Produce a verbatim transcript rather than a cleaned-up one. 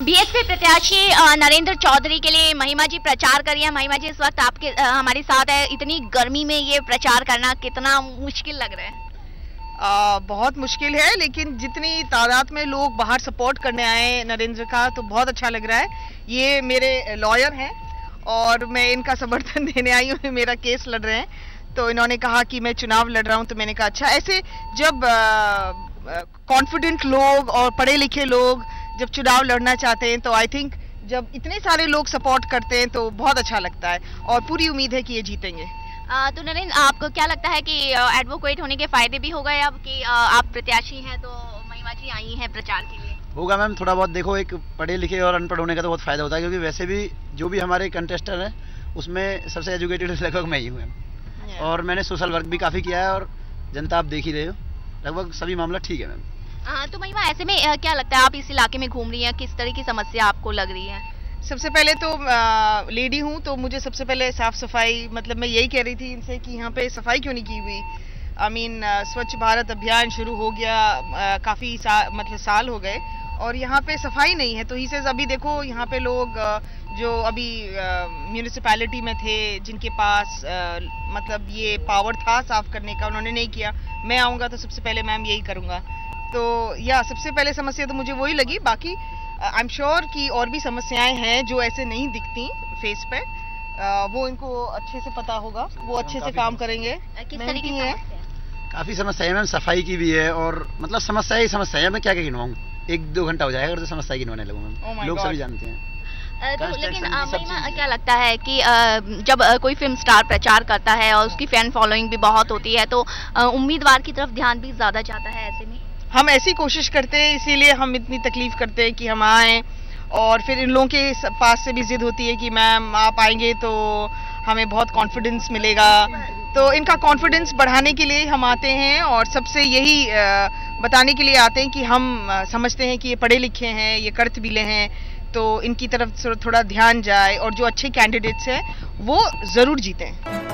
BSP प्रत्याशी अ, नरेंद्र चौधरी के लिए महिमा जी प्रचार कर रही है। महिमा जी इस वक्त आपके अ, हमारे साथ है। इतनी गर्मी में ये प्रचार करना कितना मुश्किल लग रहा है? आ, बहुत मुश्किल है, लेकिन जितनी तादाद में लोग बाहर सपोर्ट करने आए नरेंद्र का, तो बहुत अच्छा लग रहा है। ये मेरे लॉयर हैं और मैं इनका समर्थन देने आई हूँ। मेरा केस लड़ रहे हैं, तो इन्होंने कहा कि मैं चुनाव लड़ रहा हूँ, तो मैंने कहा अच्छा। ऐसे जब कॉन्फिडेंट लोग और पढ़े लिखे लोग जब चुनाव लड़ना चाहते हैं, तो आई थिंक जब इतने सारे लोग सपोर्ट करते हैं तो बहुत अच्छा लगता है और पूरी उम्मीद है कि ये जीतेंगे। आ, तो नरेंद्र, आपको क्या लगता है कि एडवोकेट होने के फायदे भी हो गए अब कि आ, आप प्रत्याशी हैं, तो महिमा जी आई हैं प्रचार के लिए? होगा मैम, थोड़ा बहुत। देखो, एक पढ़े लिखे और अनपढ़ होने का तो बहुत फायदा होता है, क्योंकि वैसे भी जो भी हमारे कंटेस्टर हैं उसमें सबसे एजुकेटेड लगभग मैं ही हूँ मैम। और मैंने सोशल वर्क भी काफ़ी किया है और जनता आप देख ही रहे हो, लगभग सभी मामला ठीक है मैम। हाँ, तो महिमा ऐसे में आ, क्या लगता है, आप इस इलाके में घूम रही हैं, किस तरह की समस्या आपको लग रही है? सबसे पहले तो आ, लेडी हूँ, तो मुझे सबसे पहले साफ सफाई, मतलब मैं यही कह रही थी इनसे कि यहाँ पे सफाई क्यों नहीं की हुई। आई मीन स्वच्छ भारत अभियान शुरू हो गया, आ, काफ़ी सा, मतलब साल हो गए और यहाँ पे सफाई नहीं है। तो ही से अभी देखो यहाँ पे लोग आ, जो अभी म्यूनिसिपैलिटी में थे, जिनके पास आ, मतलब ये पावर था साफ करने का, उन्होंने नहीं किया। मैं आऊँगा तो सबसे पहले मैम यही करूँगा। तो या सबसे पहले समस्या तो मुझे वही लगी। बाकी आई एम श्योर कि और भी समस्याएं हैं जो ऐसे नहीं दिखती फेस पे, आ, वो इनको अच्छे से पता होगा, वो अच्छे से काम करेंगे। किस तरह की है? काफ़ी समस्या है मैम, सफाई की भी है और मतलब समस्या ही समस्या है। मैं क्या क्या गिनवाऊँ, एक दो घंटा हो जाएगा अगर तो समस्या गिनवाने लगूँ मैम। लोग सभी जानते हैं। तो लेकिन महिमा, क्या लगता है कि जब कोई फिल्म स्टार प्रचार करता है और उसकी फैन फॉलोइंग भी बहुत होती है, तो उम्मीदवार की तरफ ध्यान भी ज़्यादा जाता है। ऐसे में हम ऐसी कोशिश करते हैं, इसीलिए हम इतनी तकलीफ करते हैं कि हम आएँ, और फिर इन लोगों के पास से भी जिद होती है कि मैम आप आएंगे तो हमें बहुत कॉन्फिडेंस मिलेगा। तो इनका कॉन्फिडेंस बढ़ाने के लिए हम आते हैं और सबसे यही बताने के लिए आते हैं कि हम समझते हैं कि ये पढ़े लिखे हैं, ये कर्तव्य हैं, तो इनकी तरफ थोड़ा ध्यान जाए और जो अच्छे कैंडिडेट्स हैं वो ज़रूर जीतें।